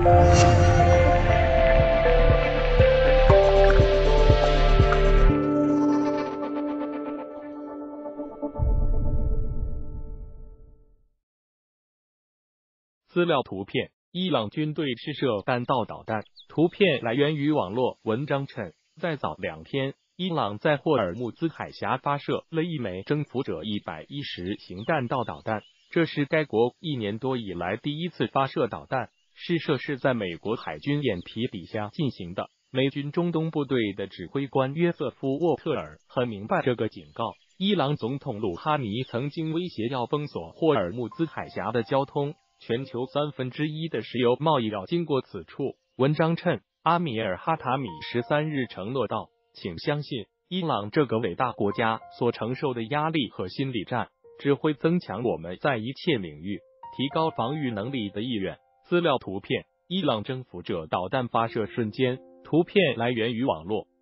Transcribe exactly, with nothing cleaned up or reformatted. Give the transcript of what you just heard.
资料图片：伊朗军队试射弹道导弹。图片来源于网络。文章称，在早两天，伊朗在霍尔木兹海峡发射了一枚征服者一百一十型弹道导弹，这是该国一年多以来第一次发射导弹。试射是在美国海军眼皮底下进行的。美军中东部队的指挥官约瑟夫·沃特尔很明白这个警告。伊朗总统鲁哈尼曾经威胁要封锁霍尔木兹海峡的交通。全球三分之一的石油贸易要经过此处。文章称，阿米尔哈塔米十三日承诺道：“请相信，伊朗这个伟大国家所承受的压力和心理战，只会增强我们在一切领域提高防御能力的意愿。”资料图片：伊朗征服者导弹发射瞬间。图片来源于网络。